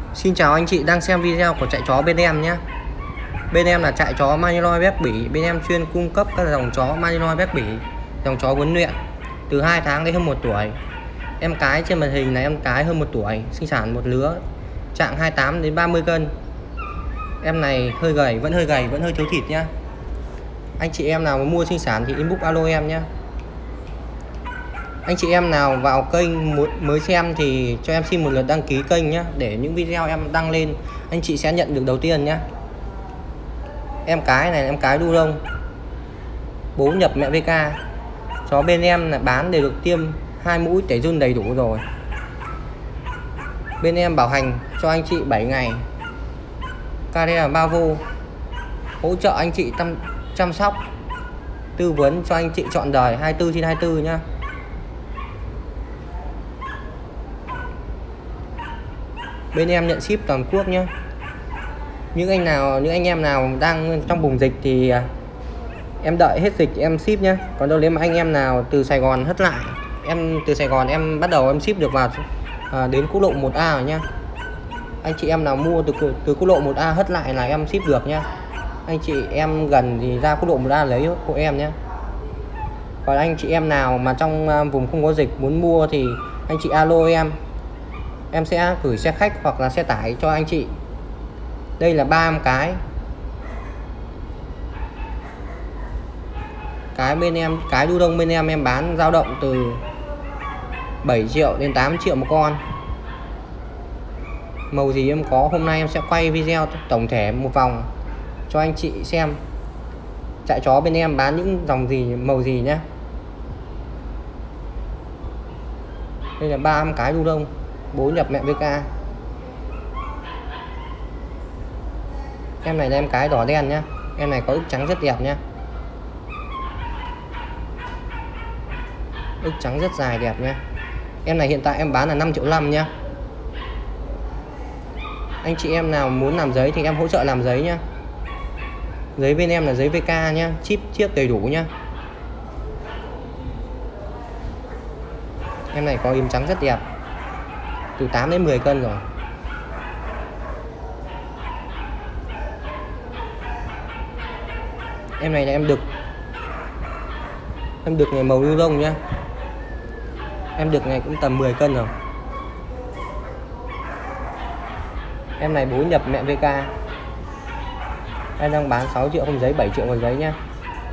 Xin chào anh chị đang xem video của chạy chó bên em nhé. Bên em là chạy chó Malinois béc bỉ. Bên em chuyên cung cấp các dòng chó Malinois béc bỉ, dòng chó huấn luyện từ 2 tháng đến hơn 1 tuổi. Em cái trên màn hình là em cái hơn 1 tuổi, sinh sản một lứa, trạng 28 đến 30 cân. Em này hơi gầy, vẫn hơi thiếu thịt nhá. Anh chị em nào muốn mua sinh sản thì inbox alo em nhé. Anh chị em nào vào kênh mới xem thì cho em xin một lượt đăng ký kênh nhé, để những video em đăng lên anh chị sẽ nhận được đầu tiên nhé. Em cái này em cái đu đông, bố nhập mẹ VK. Chó bên em là bán đều được tiêm 2 mũi tẩy giun đầy đủ rồi. Bên em bảo hành cho anh chị 7 ngày, Carrera Bravo, hỗ trợ anh chị chăm sóc, tư vấn cho anh chị trọn đời 24/24 nhá. Bên em nhận ship toàn quốc nhé. Những anh em nào đang trong vùng dịch thì em đợi hết dịch em ship nhé. Còn đâu nếu mà anh em nào từ Sài Gòn hất lại, em từ Sài Gòn em bắt đầu em ship được vào đến quốc lộ 1A rồi nhá. Anh chị em nào mua từ quốc lộ 1A hất lại là em ship được nhá. Anh chị em gần thì ra quốc lộ 1A lấy hộ em nhé. Còn anh chị em nào mà trong vùng không có dịch muốn mua thì anh chị alo em sẽ gửi xe khách hoặc là xe tải cho anh chị. Đây là 3 em cái bên em, cái đu đông bên em bán dao động từ 7 triệu đến 8 triệu một con. Màu gì em có, hôm nay em sẽ quay video tổng thể một vòng cho anh chị xem chạy chó bên em bán những dòng gì, màu gì nhé. Đây là 3 em cái đu đông, bố nhập mẹ VK. Em này là em cái đỏ đen nhá. Em này có ức trắng rất đẹp nhá. Ức trắng rất dài đẹp nhá. Em này hiện tại em bán là 5,5 triệu nhá. Anh chị em nào muốn làm giấy thì em hỗ trợ làm giấy nhá. Giấy bên em là giấy VK nhá, chip chiếc đầy đủ nhá. Em này có im trắng rất đẹp, từ 8 đến 10 cân rồi. Em này là em đực này màu lưu lông nhá. Em đực này cũng tầm 10 cân rồi. Em này bố nhập mẹ VK. Em đang bán 6 triệu không giấy, 7 triệu một giấy nhá.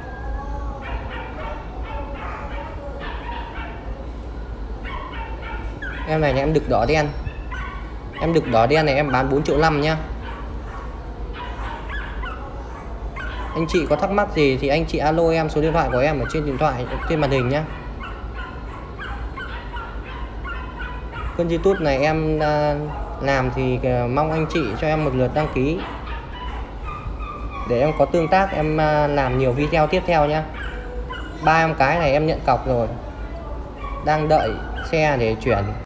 Em này là em đực đỏ đen. Em đực đỏ đen này em bán 4,5 triệu nhá. Anh chị có thắc mắc gì thì anh chị alo em, số điện thoại của em ở trên điện thoại, trên màn hình nhá. Kênh YouTube này em làm thì mong anh chị cho em một lượt đăng ký để em có tương tác, em làm nhiều video tiếp theo nhá. 3 em cái này em nhận cọc rồi, đang đợi xe để chuyển.